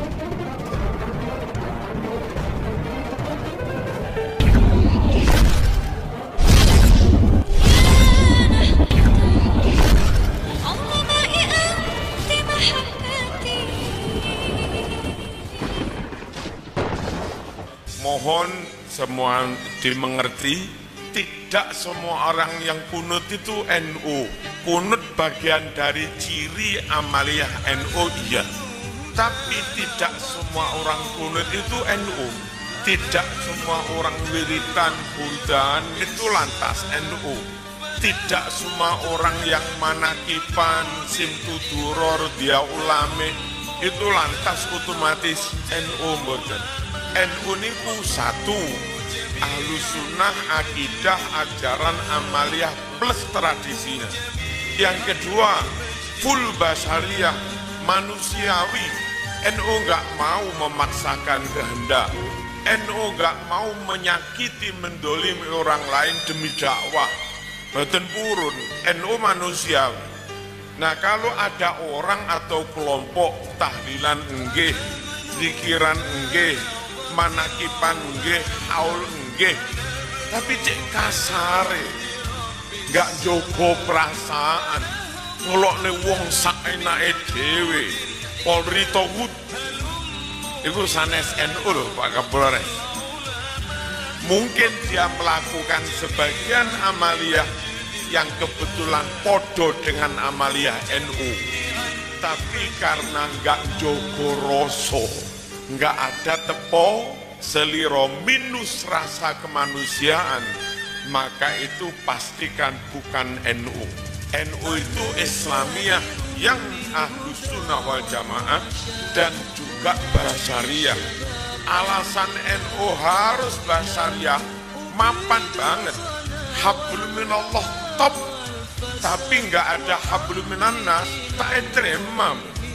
Mohon semua dimengerti, tidak semua orang yang kunut itu NU. Kunut bagian dari ciri amaliyah NU, iya. Tapi tidak semua orang kunut itu NU. Tidak semua orang wiritan, burdan itu lantas NU. Tidak semua orang yang manakipan, simtuduror, dia ulame itu lantas otomatis NU mboten. NU niku satu, Ahlus Sunnah, akidah, ajaran amaliyah plus tradisinya. Yang kedua, full basyariah, manusiawi. NU nggak mau memaksakan kehendak. NU nggak mau menyakiti, mendolimi orang lain demi dakwah. Boten purun, NU manusiawi. Nah, kalau ada orang atau kelompok tahlilan enggih, zikiran enggih, manakipan nggih, haul nggih, tapi cek kasare, gak jogo perasaan, ngelokne wong saenake dhewe. Polri Togut itu sanes NU loh Pak Kapolres. Mungkin dia melakukan sebagian amaliyah yang kebetulan podo dengan amaliyah NU, tapi karena gak jogo rasa, nggak ada tepo seliro minus rasa kemanusiaan, maka itu pastikan bukan NU. NU itu Islamiyah yang Ahlus Sunnah wal Jamaah dan juga basyariah. Alasan NU harus basyariah mapan banget. Hablum minallah top, tapi nggak ada hablum minannas, tak terima.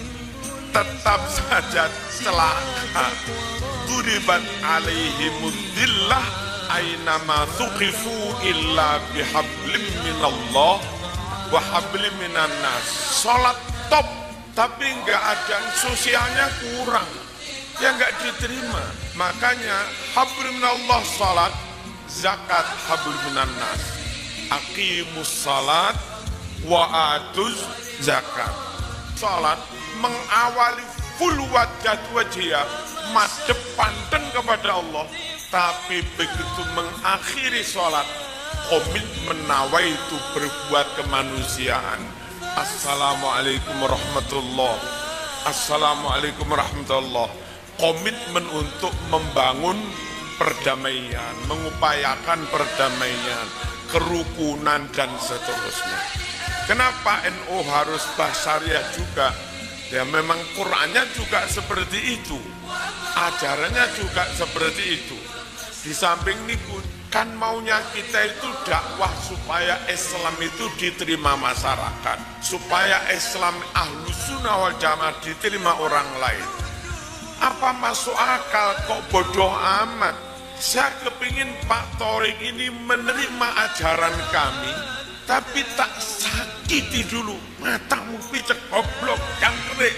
Tetap saja celaka. Duribat alaihimudillah aynama thuqifu illa bihablim minallah wa hablim minannas. Sholat top, tapi nggak ada sosialnya, kurang, ya nggak diterima. Makanya hablim minallah sholat, zakat hablim minannas. Aqimus salat wa atuz zakat. Sholat mengawali full wajah madhep panteng kepada Allah, tapi begitu mengakhiri sholat komitmen nawaitu berbuat kemanusiaan. Assalamualaikum warahmatullah, assalamualaikum warahmatullah. Komitmen untuk membangun perdamaian, mengupayakan perdamaian, kerukunan dan seterusnya. Kenapa NU harus basyariah juga? Ya memang Qur'annya juga seperti itu, ajarannya juga seperti itu. Di samping niku kan maunya kita itu dakwah supaya Islam itu diterima masyarakat, supaya Islam Ahlus Sunnah wal Jamaah diterima orang lain. Apa masuk akal kok bodoh amat? Saya kepingin Pak Thorik ini menerima ajaran kami, tapi tak sakiti dulu, matamu picek goblok yang kering.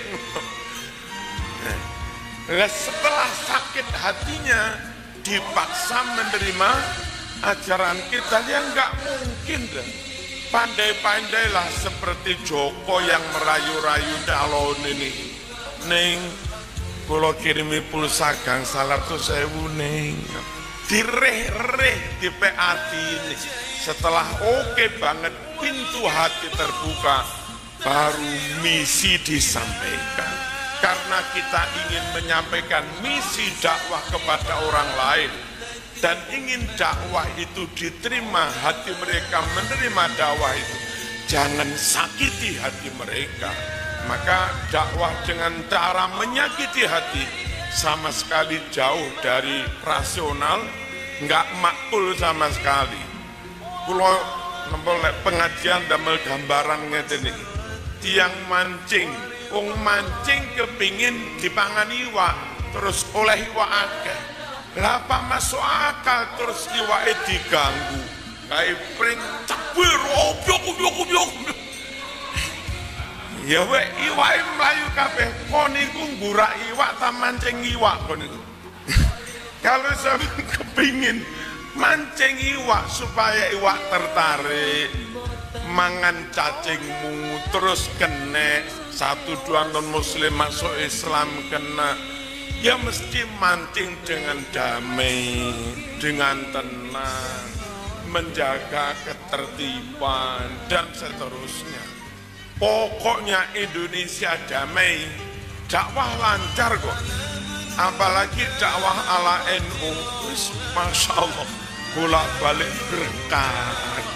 Nah, setelah sakit hatinya dipaksa menerima ajaran kita, ya nggak mungkin deh. Pandai-pandailah seperti Joko yang merayu-rayu calon ini. Neng, kalau kirimi pulsa gangsal 100.000 neng, direh-reh di PAT ini. Setelah oke banget, pintu hati terbuka, baru misi disampaikan. Karena kita ingin menyampaikan misi dakwah kepada orang lain, dan ingin dakwah itu diterima, hati mereka menerima dakwah itu, jangan sakiti hati mereka. Maka dakwah dengan cara menyakiti hati sama sekali jauh dari rasional, nggak makul sama sekali. Kalau nempel pengajian damel gambaran ngeten iki, tiang mancing, wong mancing kepingin dipangan iwak, terus oleh iwak akeh. Lah apa masuk akal terus iwake diganggu, kayak pring cebur obyok. Ya wek iwake mlayu kabeh. Kon niku ngurak iwak ta mancing iwak kon niku. Kalau sampeyan kepingin mancing iwak supaya iwak tertarik mangan cacingmu terus kena satu dua non muslim masuk Islam kena, ya mesti mancing dengan damai, dengan tenang, menjaga ketertiban dan seterusnya. Pokoknya Indonesia damai, dakwah lancar kok. Apalagi dakwah ala NU, Masya Allah, bolak balik berkah.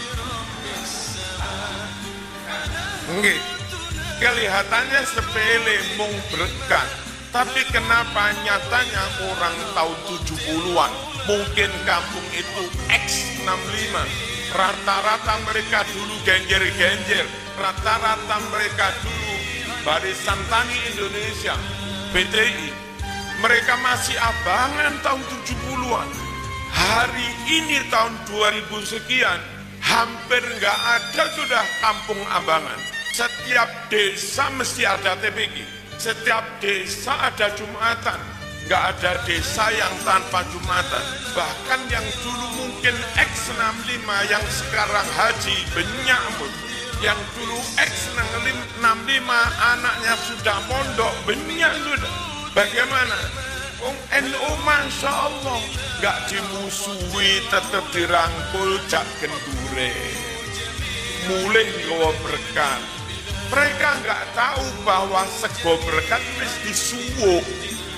Nggih, kelihatannya sepele mung berkah, tapi kenapa nyatanya orang tahun 70-an, mungkin kampung itu X65, rata-rata mereka dulu genjer-genjer, rata-rata mereka dulu Barisan Tani Indonesia, BTI, mereka masih abangan tahun 70-an. Hari ini tahun 2000 sekian, hampir nggak ada sudah kampung abangan. Setiap desa mesti ada TPG, setiap desa ada Jumatan, nggak ada desa yang tanpa Jumatan. Bahkan yang dulu mungkin X65 yang sekarang haji banyak pun, yang dulu X65 anaknya sudah mondok banyak sudah. Bagaimana? NU Masya Allah nggak dimusuhi, tetap dirangkul jak gendure, mulai gawa berkat. Mereka nggak tahu bahwa sego berkat mesti suwuk.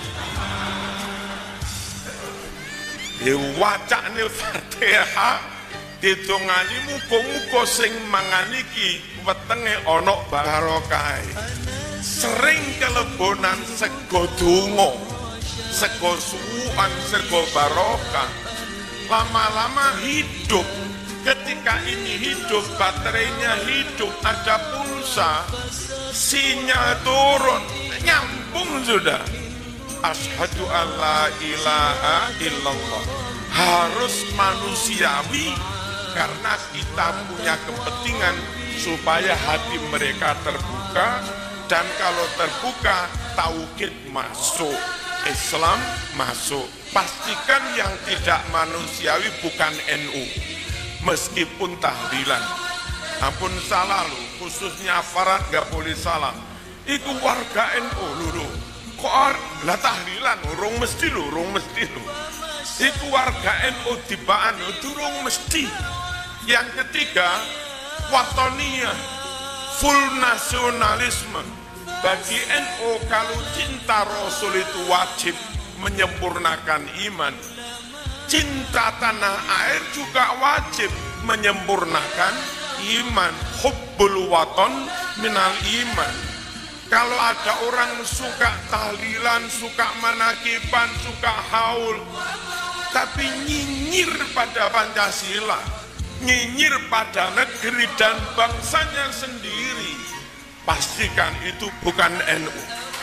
Diwacane Fatihah ditungani muga-muga sing mangan iki wetenge ana barokah. Sering kelebonan sego donga, sego suwukan, sego barokah, lama-lama hidup. Ketika ini hidup, baterainya hidup, ada pulsa, sinyal turun, nyambung sudah. Asyhadu alla ilaha illallah. Harus manusiawi, karena kita punya kepentingan supaya hati mereka terbuka, dan kalau terbuka, tauhid masuk, Islam masuk. Pastikan yang tidak manusiawi bukan NU. Meskipun tahlilan, ampun salah lu, khususnya aparat gak boleh salah. Iku warga NU lho, kok lah tahlilan, urung mesti lu. Iku warga NU tibaan, durung mesti. Yang ketiga, watoniyah, full nasionalisme. Bagi NU kalau cinta Rasul itu wajib menyempurnakan iman. Cinta tanah air juga wajib menyempurnakan iman. Hubbul waton minal iman. Kalau ada orang suka tahlilan, suka manakiban, suka haul, tapi nyinyir pada Pancasila, nyinyir pada negeri dan bangsanya sendiri, pastikan itu bukan NU.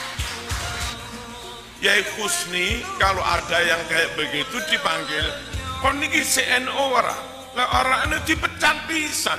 Yai Husni, kalau ada yang kayak begitu dipanggil, kon niki CNO ora, lah orang ini dipecat pisan.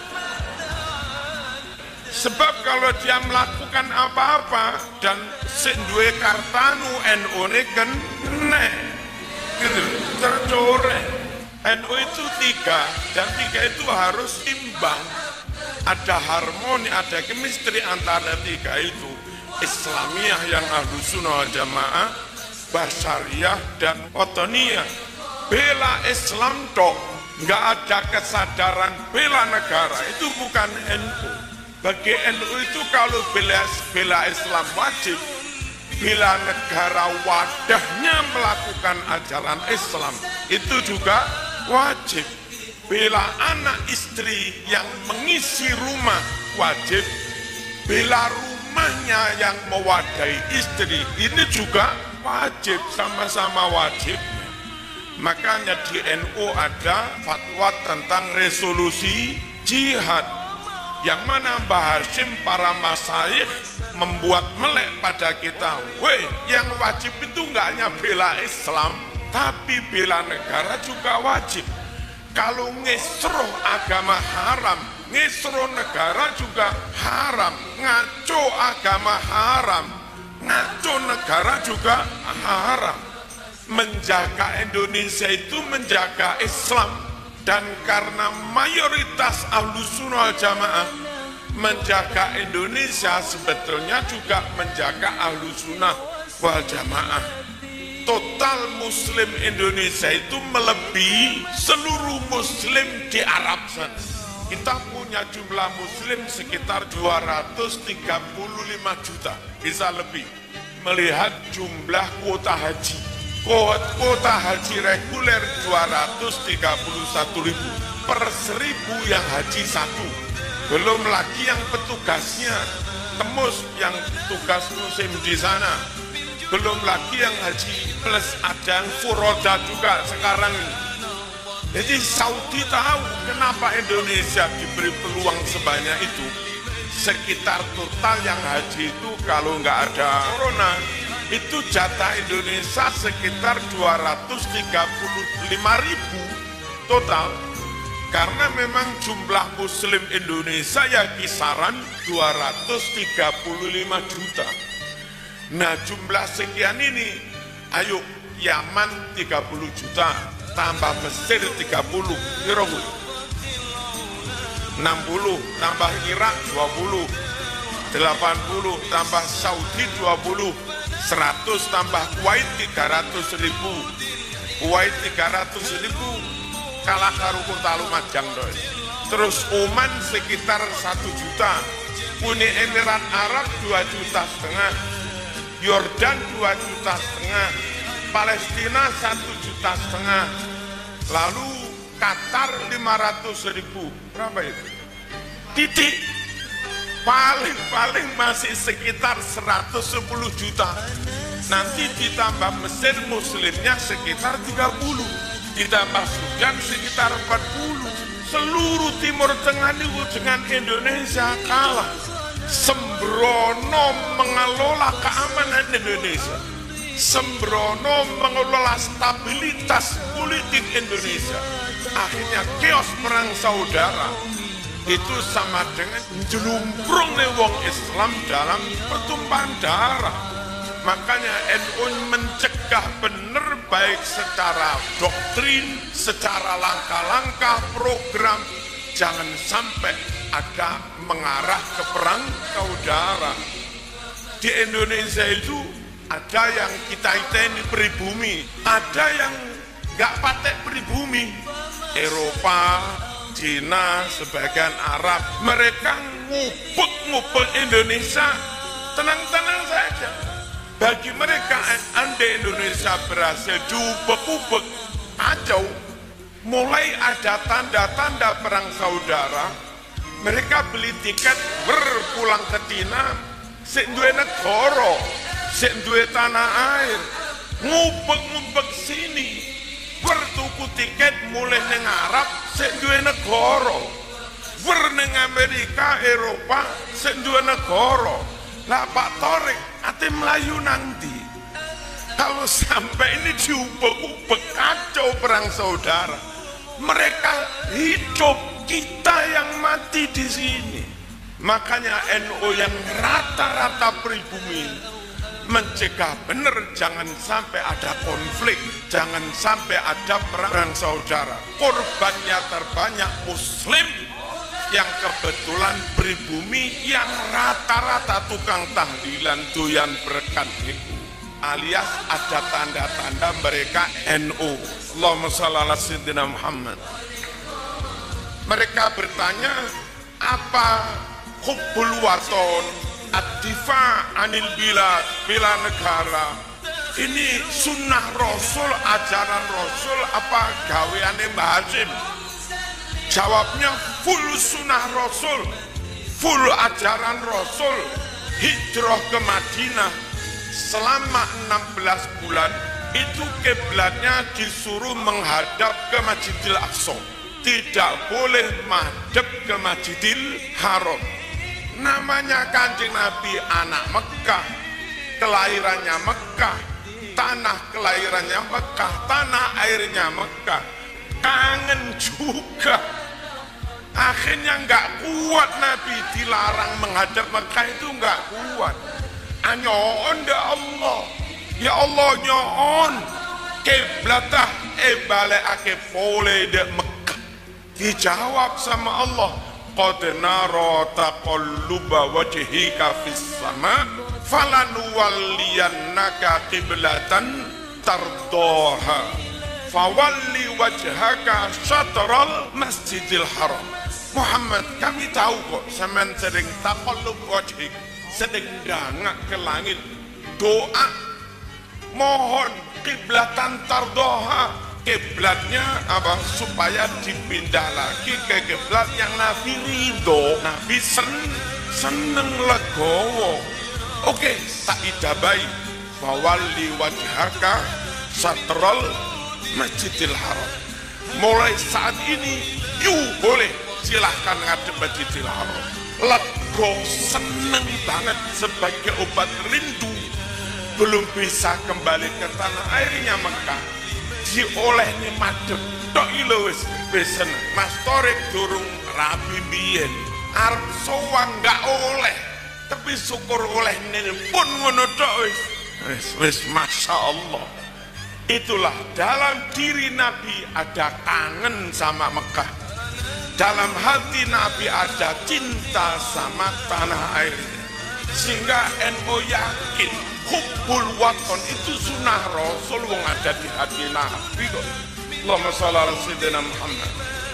Sebab kalau dia melakukan apa-apa dan sendue kartanu NU ini kena, gitu, tercoreng. NU itu 3, dan 3 itu harus imbang. Ada harmoni, ada chemistry antara 3 itu. Islamiyah yang Ahlus Sunnah wal Jamaah, Basyariyah dan Watoniyah. Bela Islam tok, nggak ada kesadaran bela negara, itu bukan NU. Bagi NU itu kalau bela Islam wajib, bela negara wadahnya melakukan ajaran Islam itu juga wajib. Bela anak istri yang mengisi rumah wajib, bela rumahnya yang mewadahi istri ini juga wajib, sama-sama wajib. Makanya di NU ada fatwa tentang resolusi jihad, yang mana Mbah Hashim para masyayikh membuat melek pada kita, weh, yang wajib itu nggak hanya bela Islam, tapi bela negara juga wajib. Kalau ngesroh agama haram, ngisro negara juga haram, ngaco agama haram, ngaco negara juga haram. Menjaga Indonesia itu menjaga Islam, dan karena mayoritas Ahlus Sunnah wal Jamaah, menjaga Indonesia sebetulnya juga menjaga Ahlus Sunnah wal Jamaah. Total Muslim Indonesia itu melebihi seluruh Muslim di Arab sana. Kita punya jumlah Muslim sekitar 235 juta, bisa lebih. Melihat jumlah kuota haji, kuota haji reguler 231 ribu per 1000 yang haji satu. Belum lagi yang petugasnya, temus yang tugas musim di sana. Belum lagi yang haji plus ada yang furoda juga sekarang ini. Jadi Saudi tahu kenapa Indonesia diberi peluang sebanyak itu. Sekitar total yang haji itu kalau nggak ada corona, itu jatah Indonesia sekitar 235 ribu total. Karena memang jumlah Muslim Indonesia ya kisaran 235 juta. Nah jumlah sekian ini, ayo Yaman 30 juta, tambah Mesir 30, 60, tambah Irak 20, 80, tambah Saudi 20, 100 tambah Kuwait 300 ribu, Kuwait 300 ribu, kalah karo Kota Lumajang doi. Terus Oman sekitar 1 juta, Uni Emirat Arab 2,5 juta, Yordan 2,5 juta, Palestina 1,5 juta, lalu Qatar 500 ribu. Berapa itu? Titik. Paling masih sekitar 110 juta. Nanti ditambah Mesir Muslimnya sekitar 30, ditambah Sudan sekitar 40. Seluruh Timur Tengah itu dengan Indonesia kalah. Sembrono mengelola keamanan Indonesia, sembrono mengelola stabilitas politik Indonesia. Akhirnya chaos perang saudara itu sama dengan jelumprung wong Islam dalam pertumpahan darah. Makanya NU mencegah benar baik secara doktrin, secara langkah-langkah program, jangan sampai ada mengarah ke perang saudara. Di Indonesia itu ada yang kita ini pribumi, ada yang nggak patek pribumi. Eropa, Cina, sebagian Arab, mereka ngubek Indonesia tenang-tenang saja. Bagi mereka, andai Indonesia berhasil diubek-ubek, kacau. Mulai ada tanda-tanda perang saudara, mereka beli tiket berpulang ke Cina, sik duwe negara, sik duwe tanah air, ngubek-ngubek sini, bertuku tiket mulai neng Arab, sik duwe negara, neng Amerika, Eropa, sik duwe negara. Lah Pak Torik, ate Melayu nanti. Kalau sampai ini diubek-ubek, kacau perang saudara. Mereka hidup, kita yang mati di sini. Makanya NU yang rata-rata pribumi mencegah benar jangan sampai ada konflik, jangan sampai ada perang saudara. Korbannya terbanyak Muslim yang kebetulan pribumi yang rata-rata tukang tahlilan doyan berkat itu, alias ada tanda-tanda mereka NU. Allahumma shalli ala sayyidina Muhammad. Mereka bertanya, apa hubbul waton, ad-difa anil bilad, bela negara, ini sunnah Rasul, ajaran Rasul, apa gaweane Mbah Hasyim? Jawabnya full sunnah Rasul, full ajaran Rasul. Hijrah ke Madinah selama 16 bulan itu kiblatnya disuruh menghadap ke Masjidil Aqsa, tidak boleh madhep ke Masjidil Haram. Namanya Kanjeng Nabi anak Mekah, kelahirannya Mekah, tanah kelahirannya Mekah, tanah airnya Mekah. Kangen juga Akhirnya nggak kuat Nabi, dilarang menghadap Mekah itu nggak kuat. Anyoon ya Allah, ya Allah nyoon kiblatah balik ake pole de Mekah. Dijawab sama Allah, qad nara taqalluba wajhika fis sama falanuwalliyannaka qiblatan tardoha fawalli wajhaka syatral masjidil haram. Muhammad, kami tahu kok sampean sering taqallub wajhik, sedang dangak ke langit, doa mohon kiblatan tardoha, kiblatnya apa, supaya dipindah lagi ke kiblat yang Nabi ridho, Nabi seneng legowo. Oke, tak idabai fawalli wajhaka syatral masjidil haram. Mulai saat ini you boleh silahkan ngadep Masjidil Haram. Lego, seneng banget, sebagai obat rindu belum bisa kembali ke tanah airnya Mekah, diolehnya madep tok ilo wis seneng. Mas Torik durung rabi biyen arep sowan gak oleh, tapi syukur oleh ini pun ngono tok wis masya Allah. Itulah, dalam diri Nabi ada kangen sama Mekah, dalam hati Nabi ada cinta sama tanah air, sehingga NU yakin hubbul waton itu sunnah Rasul yang ada di hati Nabi kok. Allahumma sholli ala sayyidina Muhammad.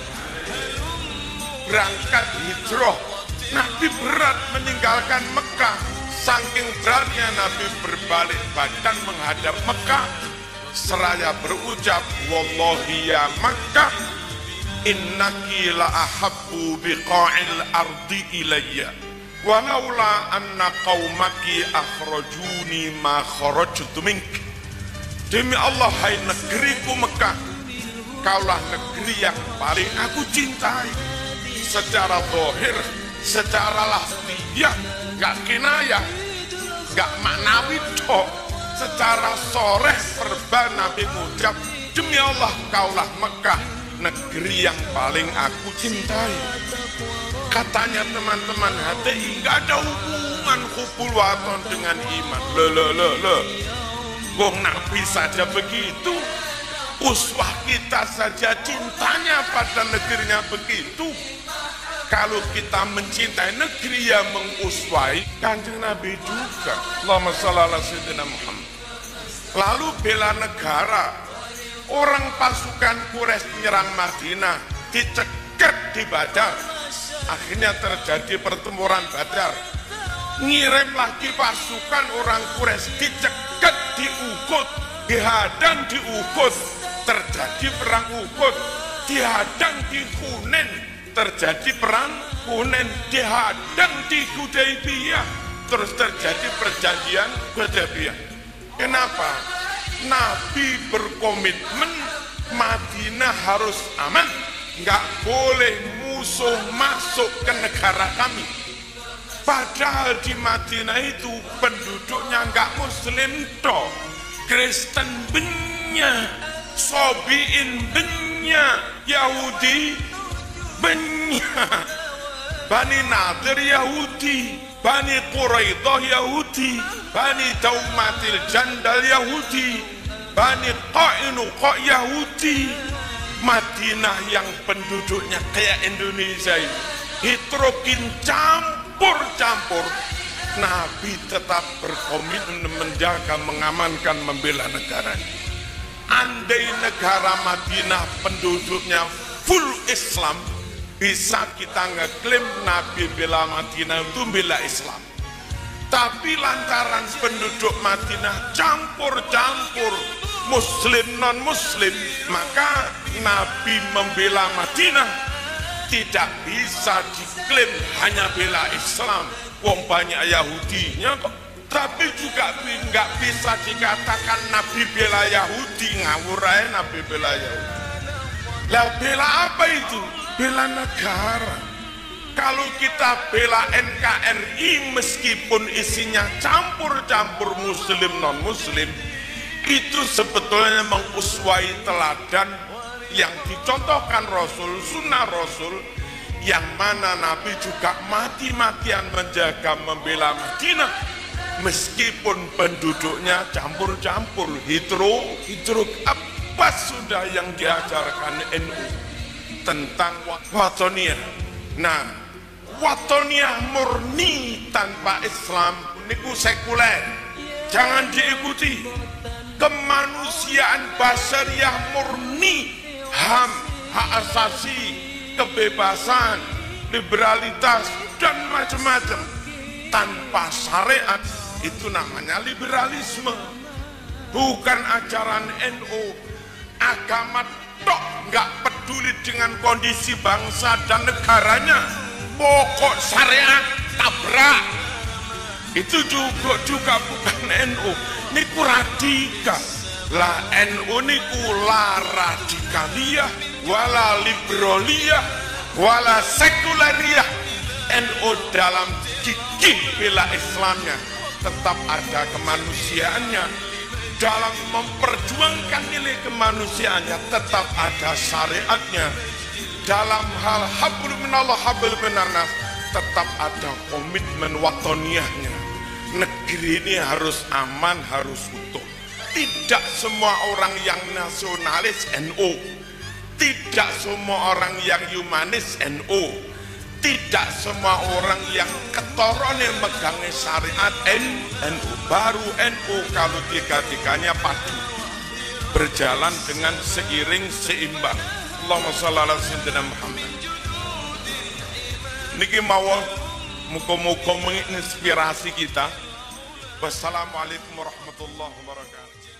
Berangkat hijrah, Nabi berat meninggalkan Mekah. Saking beratnya Nabi berbalik badan menghadap Mekah, seraya berucap, wallahi ya Makkah, innaki la ahabbu biqa'il ardi ilayya walaula anna qaumaki akhrajuni ma kharajtu mink. Demi Allah, hai negeriku Mekah, kaulah negeri yang paling aku cintai. Secara zahir, secara lafziyah, gak kinayah, gak maknawi tok, secara soreh verbal Nabi mengucap, demi Allah kaulah Mekah, negeri yang paling aku cintai. Katanya teman-teman HTI, gak ada hubungan hubbul waton dengan iman. Wong Nabi saja begitu, uswah kita saja cintanya pada negerinya begitu. Kalau kita mencintai negeri yang menguswai Kanjeng Nabi juga. Allahumma sholli ala sayyidina Muhammad. Lalu bela negara, orang pasukan Quraisy menyerang Madinah, dicegat di Badar. Akhirnya terjadi pertempuran Badar. Ngirim lagi pasukan orang Quraisy, dicegat di Uhud, dihadang di Uhud, terjadi perang Uhud, dihadang di Hunain, terjadi perang Hunain, dihadang di Hudaybiyah, terus terjadi perjanjian Hudaybiyah. Kenapa? Nabi berkomitmen Madinah harus aman, nggak boleh musuh masuk ke negara kami. Padahal di Madinah itu penduduknya nggak Muslim toh, Kristen banyak, Sobiin banyak, Yahudi banyak, Bani Nadir Yahudi, Bani Quraidah Yahudi, Bani Daumatil Jandal Yahudi, Bani Qa'inuqa Yahudi. Madinah yang penduduknya kayak Indonesia ini, heterogen, campur-campur, Nabi tetap berkomitmen menjaga, mengamankan, membela negara. Andai negara Madinah penduduknya full Islam, bisa kita ngeklaim Nabi bela Madinah itu bela Islam. Tapi lantaran penduduk Madinah campur-campur, Muslim non-Muslim, maka Nabi membela Madinah tidak bisa diklaim hanya bela Islam. Wong banyak Yahudinya kok. Tapi juga nggak bisa dikatakan Nabi bela Yahudi, ngawur aja Nabi bela Yahudi. Lah bela apa itu? Bela negara. Kalau kita bela NKRI meskipun isinya campur-campur Muslim non-Muslim, itu sebetulnya menguswai teladan yang dicontohkan Rasul, sunnah Rasul, yang mana Nabi juga mati-matian menjaga membela Madinah meskipun penduduknya campur-campur hitro apa sudah yang diajarkan NU tentang watoniyah. Nah, watoniyah murni tanpa Islam niku sekuler, jangan diikuti. Kemanusiaan basariah murni, HAM, hak asasi, kebebasan, liberalitas, dan macam-macam tanpa syariat itu namanya liberalisme, bukan ajaran NU. Agama tok nggak peduli dengan kondisi bangsa dan negaranya, pokok syariat tabrak. Itu juga bukan NU, niku radikal. Lah NU niku la radikaliyah wala liberaliyah wala sekulariyah. NU dalam gigih bela Islamnya tetap ada kemanusiaannya, dalam memperjuangkan nilai kemanusiaannya tetap ada syariatnya, dalam hal hablum minallah hablum minannas tetap ada komitmen watoniyahnya. Negeri ini harus aman, harus utuh. Tidak semua orang yang nasionalis NU, tidak semua orang yang humanis NU, tidak semua orang yang ketorone megangnya syariat NU. Baru NU kalau tiga-tiganya padu, berjalan dengan seiring seimbang. Allahumma shalli ala sayyidina Muhammad. Niki mawon muga-muga menginspirasi kita. Wassalamualaikum warahmatullahi wabarakatuh.